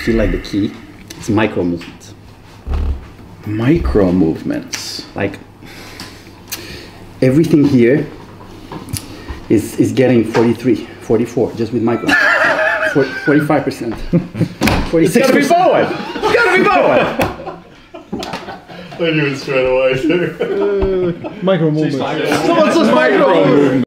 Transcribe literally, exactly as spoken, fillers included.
feel like the key is micro movements. Micro movements. Like everything here is is getting forty-three, forty-four just with micro. forty-five percent. It's gotta be Bowen! It's gotta be Bowen! I knew it straight away too. Uh, micro movements. Someone says micro movements.